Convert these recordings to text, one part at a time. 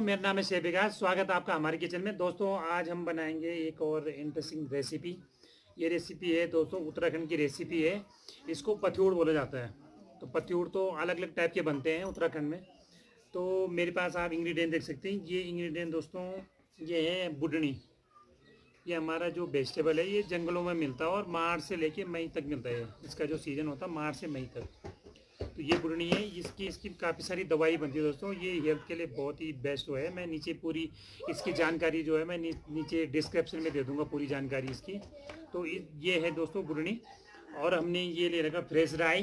मेरा नाम है शेफ विकास। स्वागत है आपका हमारे किचन में। दोस्तों आज हम बनाएंगे एक और इंटरेस्टिंग रेसिपी। ये रेसिपी है दोस्तों उत्तराखंड की रेसिपी है। इसको पत्यूड़ बोला जाता है। तो पत्यूड़ तो अलग अलग टाइप के बनते हैं उत्तराखंड में। तो मेरे पास आप इंग्रेडिएंट देख सकते हैं। ये इंग्रेडिएंट दोस्तों ये है बुडनी। ये हमारा जो वेजिटेबल है ये जंगलों में मिलता है और मार्च से लेके मई तक मिलता है। इसका जो सीज़न होता है मार्च से मई तक। तो ये बुडनी है। इसकी काफ़ी सारी दवाई बनती है दोस्तों। ये हेल्थ के लिए बहुत ही बेस्ट है। मैं नीचे पूरी इसकी जानकारी जो है मैं नीचे डिस्क्रिप्शन में दे दूंगा पूरी जानकारी इसकी। तो ये है दोस्तों बुडनी। और हमने ये ले रखा फ्रेश राई।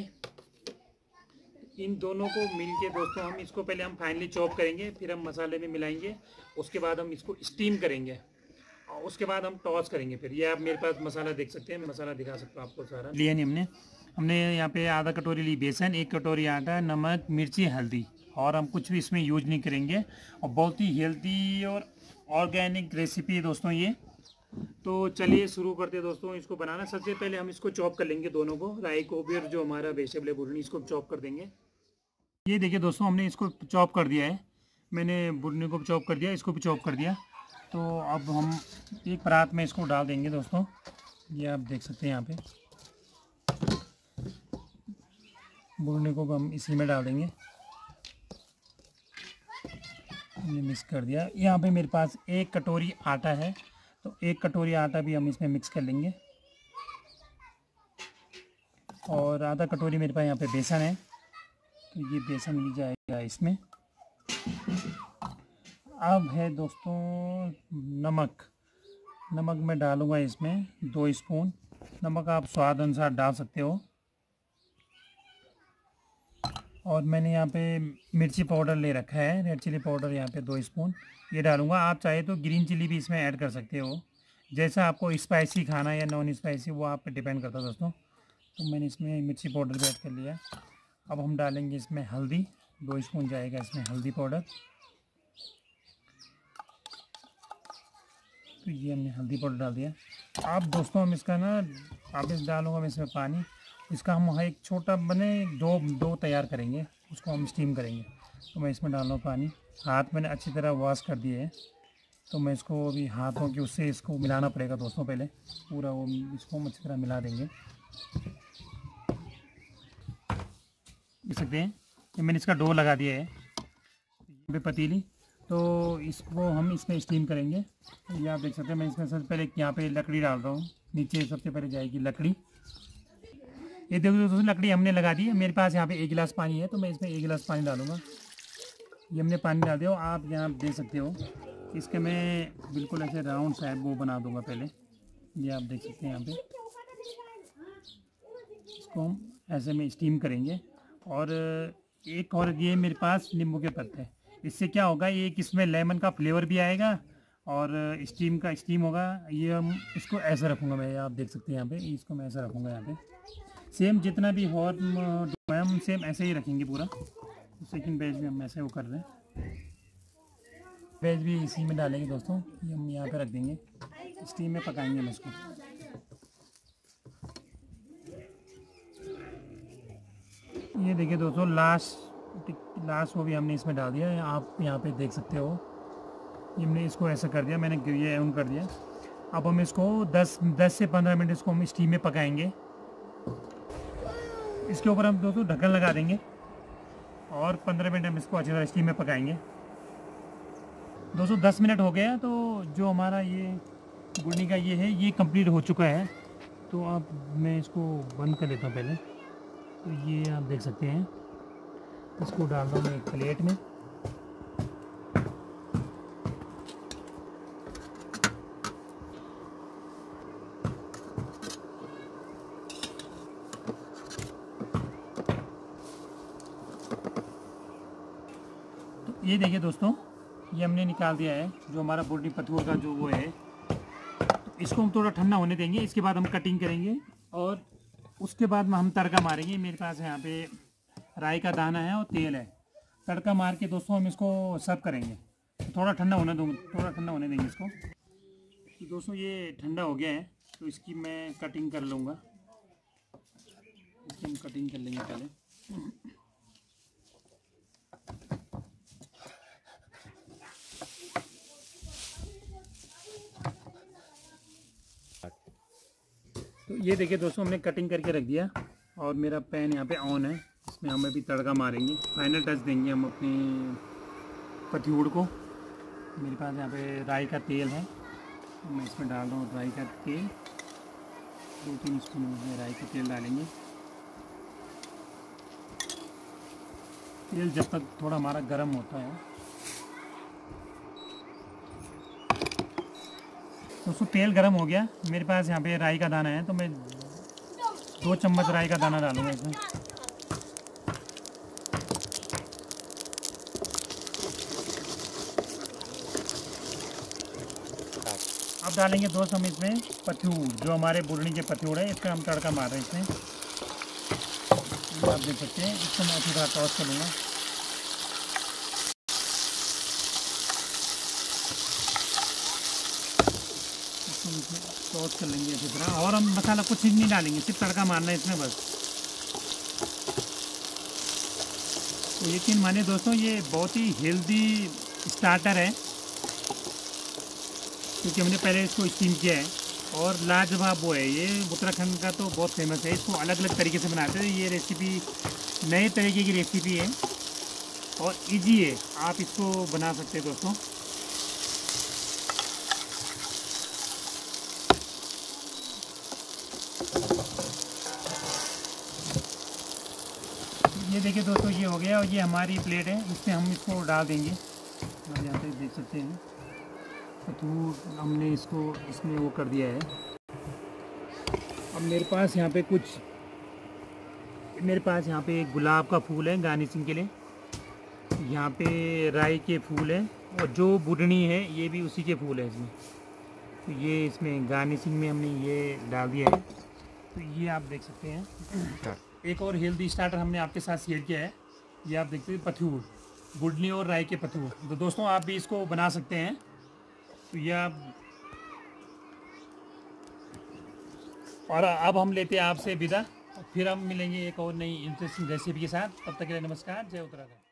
इन दोनों को मिल के दोस्तों हम इसको पहले हम फाइनली चॉप करेंगे, फिर हम मसाले में मिलाएंगे। उसके बाद हम इसको स्टीम करेंगे और उसके बाद हम टॉस करेंगे। फिर ये आप मेरे पास मसाला देख सकते हैं, मसाला दिखा सकता हूँ आपको सारा। लिया नहीं हमने यहाँ पे आधा कटोरी ली बेसन, 1 कटोरी आटा, नमक, मिर्ची, हल्दी। और हम कुछ भी इसमें यूज नहीं करेंगे और बहुत ही हेल्दी और ऑर्गेनिक रेसिपी है दोस्तों ये। तो चलिए शुरू करते हैं दोस्तों इसको बनाना। सबसे पहले हम इसको चॉप कर लेंगे दोनों को, राई को भी और जो हमारा वेजिटेबल है बुडनी, इसको चॉप कर देंगे। ये देखिए दोस्तों हमने इसको चॉप कर दिया है। मैंने बुडनी को भी चॉप कर दिया, इसको भी चॉप कर दिया। तो अब हम एक परात में इसको डाल देंगे दोस्तों। ये आप देख सकते हैं यहाँ पे बुडनी को हम इसी में डाल देंगे। हमने मिक्स कर दिया। यहाँ पे मेरे पास 1 कटोरी आटा है, तो 1 कटोरी आटा भी हम इसमें मिक्स कर लेंगे। और आधा कटोरी मेरे पास यहाँ पे बेसन है, तो ये बेसन भी जाएगा इसमें। अब है दोस्तों नमक मैं डालूँगा इसमें 2 स्पून। नमक आप स्वाद अनुसार डाल सकते हो। और मैंने यहाँ पे मिर्ची पाउडर ले रखा है, रेड चिली पाउडर यहाँ पे 2 स्पून ये डालूँगा। आप चाहे तो ग्रीन चिली भी इसमें ऐड कर सकते हो, जैसा आपको स्पाइसी खाना या नॉन स्पाइसी वो आप पे डिपेंड करता है दोस्तों। तो मैंने इसमें मिर्ची पाउडर भी ऐड कर लिया। अब हम डालेंगे इसमें हल्दी, 2 स्पून जाएगा इसमें हल्दी पाउडर। तो ये हमने हल्दी पाउडर डाल दिया। अब दोस्तों हम इसका ना वापस डालूँगा मैं इसमें पानी। इसका हम एक छोटा बने डो तैयार करेंगे, उसको हम स्टीम करेंगे। तो मैं इसमें डाल रहा हूँ पानी। हाथ मैंने अच्छी तरह वॉश कर दिए है, तो मैं इसको अभी हाथों की उससे इसको मिलाना पड़ेगा दोस्तों। पहले पूरा वो इसको हम अच्छी तरह मिला देंगे। देख सकते हैं कि मैंने इसका डो लगा दिया है यहाँ पे पतीली। तो इसको हम इसमें स्टीम करेंगे। तो ये आप देख सकते हैं मैं इसमें सबसे पहले यहाँ पे लकड़ी डाल रहा हूँ। नीचे सबसे पहले जाएगी लकड़ी। ये देखो दोस्तों लकड़ी हमने लगा दी है। मेरे पास यहाँ पे 1 गिलास पानी है, तो मैं इसमें 1 गिलास पानी डालूंगा। ये हमने पानी डाल दिया। आप यहाँ देख सकते हो इसके मैं बिल्कुल ऐसे राउंड साइड वो बना दूंगा पहले। ये आप देख सकते हैं यहाँ पे इसको हम ऐसे में स्टीम करेंगे। और एक और ये मेरे पास नींबू के पत्ते हैं। इससे क्या होगा, ये एक इसमें लेमन का फ्लेवर भी आएगा और स्टीम होगा। ये हम इसको ऐसे रखूँगा मैं, आप देख सकते हैं यहाँ पे इसको मैं ऐसा रखूँगा यहाँ पे। सेम जितना भी हॉट हम सेम ऐसे ही रखेंगे पूरा। सेकंड पेज में हम ऐसे वो कर रहे हैं। वेज भी इसी में डालेंगे दोस्तों। ये हम यहाँ पे रख देंगे, स्टीम में पकाएंगे हम इसको। ये देखिए दोस्तों लास्ट वो भी हमने इसमें डाल दिया है। आप यहाँ पे देख सकते हो ये हमने इसको ऐसा कर दिया, मैंने ये ऑन कर दिया। अब हम इसको 10 से 15 मिनट इसको हम स्टीम में पकाएंगे। इसके ऊपर हम दोस्तों ढक्कन लगा देंगे और 15 मिनट हम इसको अच्छी तरह स्टीम में पकाएंगे। दोस्तों 10 मिनट हो गया, तो जो हमारा ये बुडनी का ये है ये कंप्लीट हो चुका है। तो अब मैं इसको बंद कर लेता हूँ पहले। तो ये आप देख सकते हैं इसको डाल दूँ मैं एक प्लेट में। ये देखिए दोस्तों ये हमने निकाल दिया है जो हमारा बुडनी पत्थर का जो वो है। तो इसको हम थोड़ा ठंडा होने देंगे। इसके बाद हम कटिंग करेंगे और उसके बाद में हम तड़का मारेंगे। मेरे पास यहाँ पे राई का दाना है और तेल है। तड़का मार के दोस्तों हम इसको सर्व करेंगे। तो थोड़ा ठंडा होने देंगे इसको। तो दोस्तों ये ठंडा हो गया है, तो इसकी मैं कटिंग कर लूँगा। इसकी हम कटिंग कर लेंगे पहले। तो ये देखिए दोस्तों, हमने कटिंग करके रख दिया और मेरा पैन यहाँ पे ऑन है। इसमें हम अभी तड़का मारेंगे, फाइनल टच देंगे हम अपने पत्यूड़ को। मेरे पास यहाँ पे राई का तेल है, तो मैं इसमें डाल रहा हूँ राई का तेल। 2-3 स्पून में राई का तेल डालेंगे। तेल जब तक थोड़ा हमारा गर्म होता है। दोस्तों तेल गर्म हो गया, मेरे पास यहाँ पे राई का दाना है, तो मैं 2 चम्मच राई का दाना डालूंगा इसमें। अब डालेंगे 2 चम्मच इसमें पत्यूड़, जो हमारे बुरनी के पत्यूड़ है, इसका हम तड़का मार रहे हैं इसमें। आप देख सकते हैं, इसको मैं अच्छी तरह टॉस कर लूँगा। टॉस कर लेंगे अच्छी तरह, और हम मसाला कुछ नहीं डालेंगे, सिर्फ तड़का मारना है इसमें बस। तो यकीन माने दोस्तों, ये बहुत ही हेल्दी स्टार्टर है, क्योंकि हमने पहले इसको स्टीम किया है और लाजवाब वो है। ये उत्तराखंड का तो बहुत फेमस है, इसको अलग अलग तरीके से बनाते हैं। ये रेसिपी नए तरीके की रेसिपी है और इजी है, आप इसको बना सकते हैं दोस्तों। ये देखिए दोस्तों, ये हो गया और ये हमारी प्लेट है, इसमें हम इसको डाल देंगे। आप यहाँ पे देख सकते हैं पत्यूड़ हमने इसको इसमें वो कर दिया है। अब मेरे पास यहाँ पे गुलाब का फूल है गार्निशिंग के लिए, यहाँ पे राई के फूल है, और जो बुढ़नी है ये भी उसी के फूल है इसमें। तो ये इसमें गार्निशिंग में हमने ये डाल दिया है। तो ये आप देख सकते हैं। एक और हेल्दी स्टार्टर हमने आपके साथ शेयर किया है, ये आप देखते हैं पत्यूड़, बुढ़नी और राई के पत्यूड़। तो दोस्तों आप भी इसको बना सकते हैं। तो ये आप, और अब हम लेते हैं आपसे विदा, फिर हम मिलेंगे एक और नई इंटरेस्टिंग रेसिपी के साथ। तब तक के लिए नमस्कार, जय उत्तराखंड।